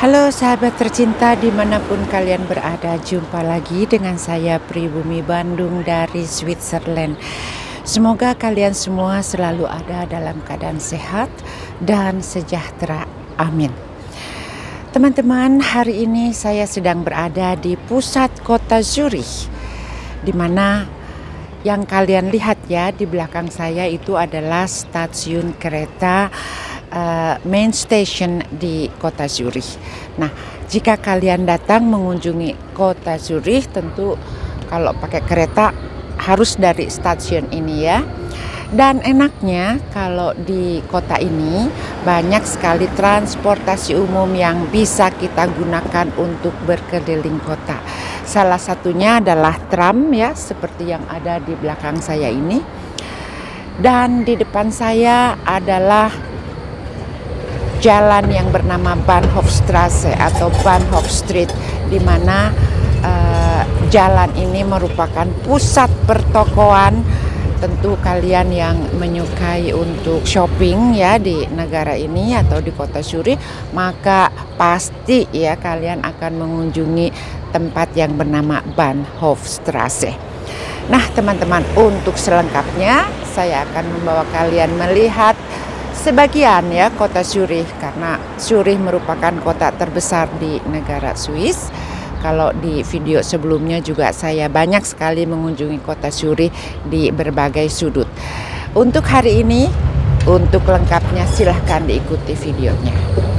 Halo sahabat tercinta dimanapun kalian berada, jumpa lagi dengan saya Pribumi Bandung dari Switzerland. Semoga kalian semua selalu ada dalam keadaan sehat dan sejahtera. Amin. Teman-teman, hari ini saya sedang berada di pusat kota Zurich, di mana yang kalian lihat ya di belakang saya itu adalah stasiun kereta main station di kota Zurich. Nah, jika kalian datang mengunjungi kota Zurich, tentu kalau pakai kereta harus dari stasiun ini ya. Dan enaknya kalau di kota ini banyak sekali transportasi umum yang bisa kita gunakan untuk berkeliling kota. Salah satunya adalah tram ya, seperti yang ada di belakang saya ini. Dan di depan saya adalah jalan yang bernama Bahnhofstrasse atau Bahnhof Street, di mana jalan ini merupakan pusat pertokoan. Tentu kalian yang menyukai untuk shopping ya di negara ini atau di kota Zurich, maka pasti ya kalian akan mengunjungi tempat yang bernama Bahnhofstrasse. Nah teman-teman, untuk selengkapnya saya akan membawa kalian melihat sebagian ya kota Zurich, karena Zurich merupakan kota terbesar di negara Swiss. Kalau di video sebelumnya juga saya banyak sekali mengunjungi kota Zurich di berbagai sudut. Untuk hari ini, untuk lengkapnya silahkan diikuti videonya.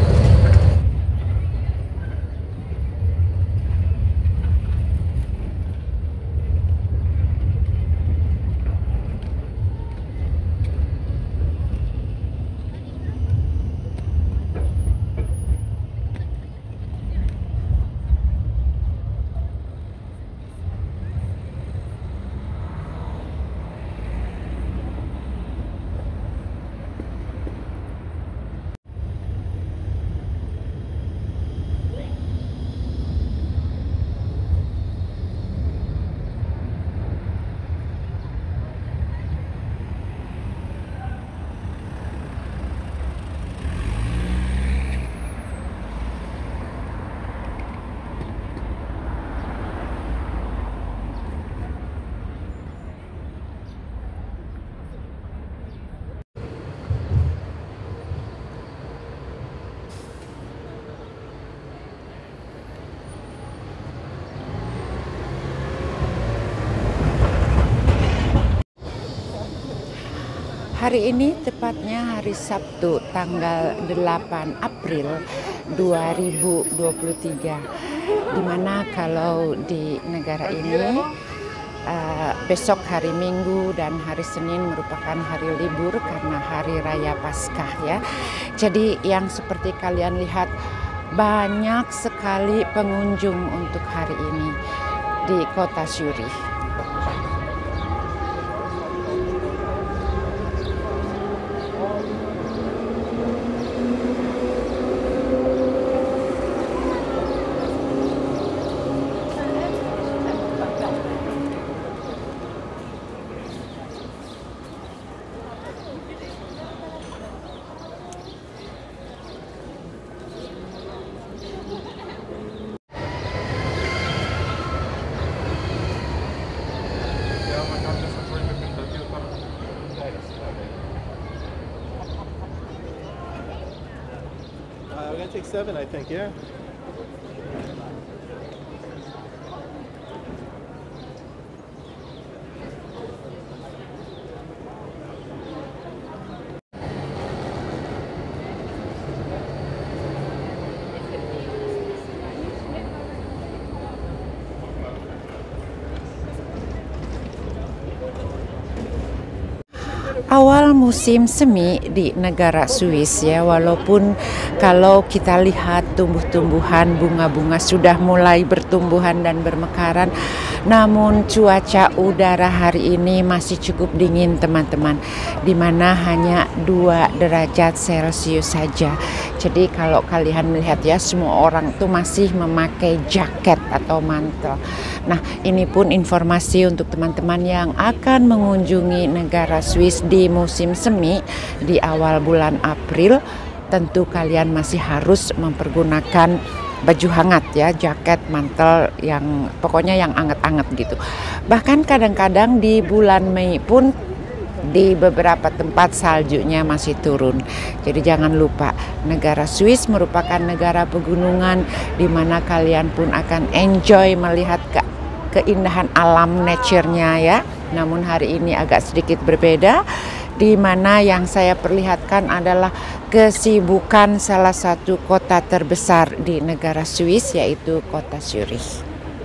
Hari ini tepatnya hari Sabtu tanggal 8 April 2023, dimana kalau di negara ini besok hari Minggu dan hari Senin merupakan hari libur karena hari raya Paskah ya. Jadi yang seperti kalian lihat, banyak sekali pengunjung untuk hari ini di kota Zurich. We're gonna take 7, I think, yeah. Awal musim semi di negara Swiss ya, walaupun kalau kita lihat tumbuh-tumbuhan, bunga-bunga sudah mulai bertumbuhan dan bermekaran, namun cuaca udara hari ini masih cukup dingin teman-teman, di mana hanya 2 derajat Celcius saja. Jadi kalau kalian melihat ya, semua orang tuh masih memakai jaket atau mantel. Nah, ini pun informasi untuk teman-teman yang akan mengunjungi negara Swiss di musim semi di awal bulan April. tentu kalian masih harus mempergunakan baju hangat ya, jaket, mantel, yang pokoknya yang anget-anget gitu. Bahkan kadang-kadang di bulan Mei pun di beberapa tempat saljunya masih turun. Jadi jangan lupa, negara Swiss merupakan negara pegunungan di mana kalian pun akan enjoy melihat keindahan alam nature-nya ya. Namun hari ini agak sedikit berbeda, di mana yang saya perlihatkan adalah kesibukan salah satu kota terbesar di negara Swiss, yaitu kota Zurich.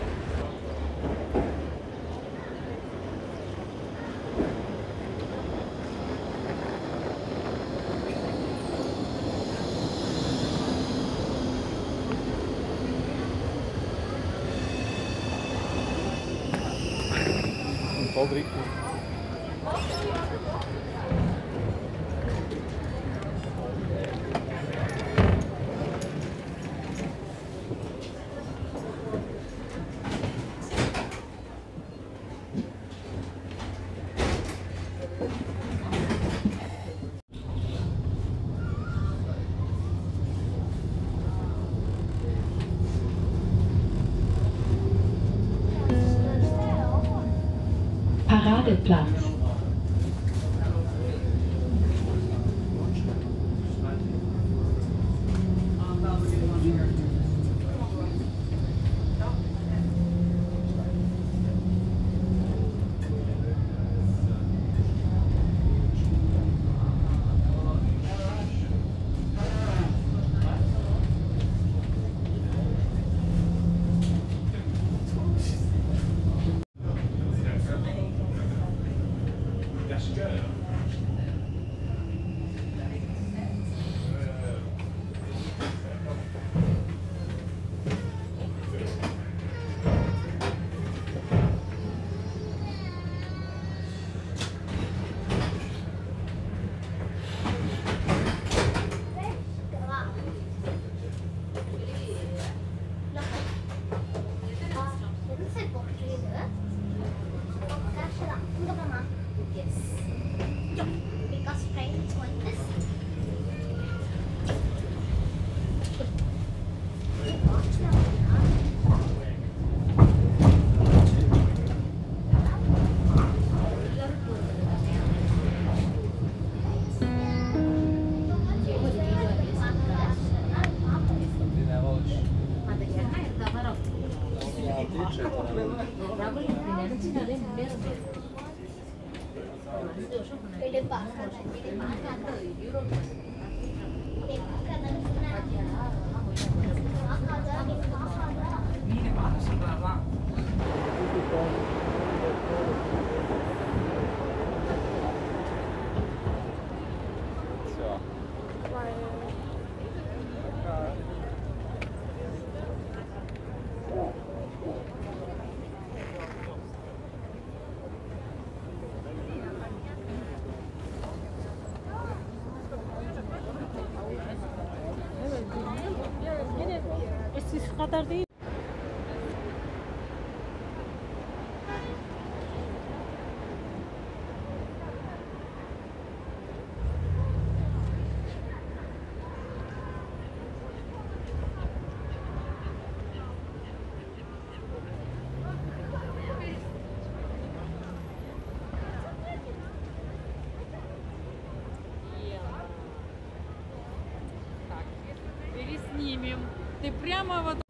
Paradeplatz. kadar değil. Переснимем. Ты прямо вот...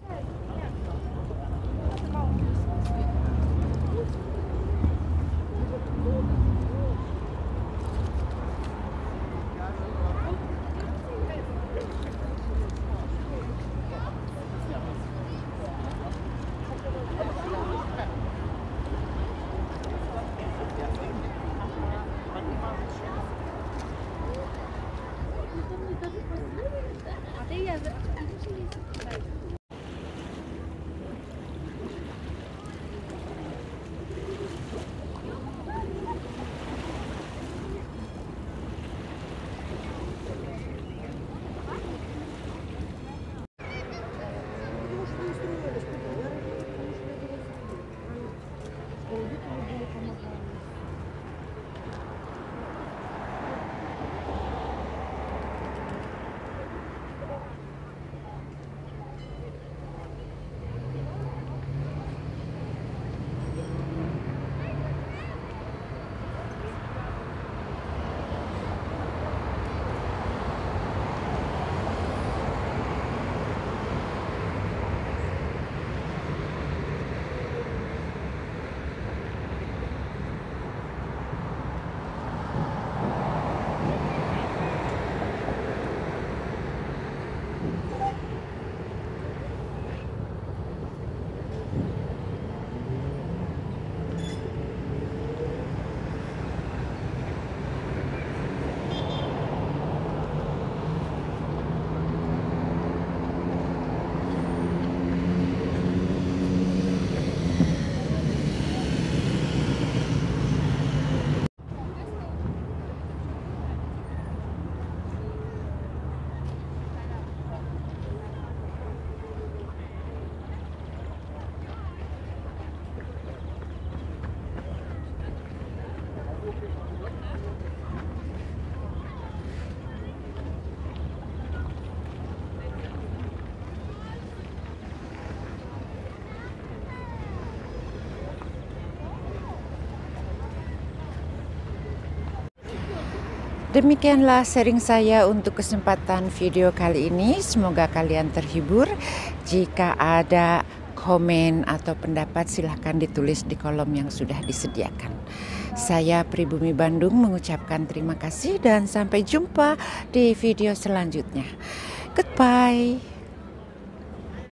Demikianlah sharing saya untuk kesempatan video kali ini. Semoga kalian terhibur. Jika ada komen atau pendapat silahkan ditulis di kolom yang sudah disediakan. Saya Pribumi Bandung mengucapkan terima kasih dan sampai jumpa di video selanjutnya. Goodbye.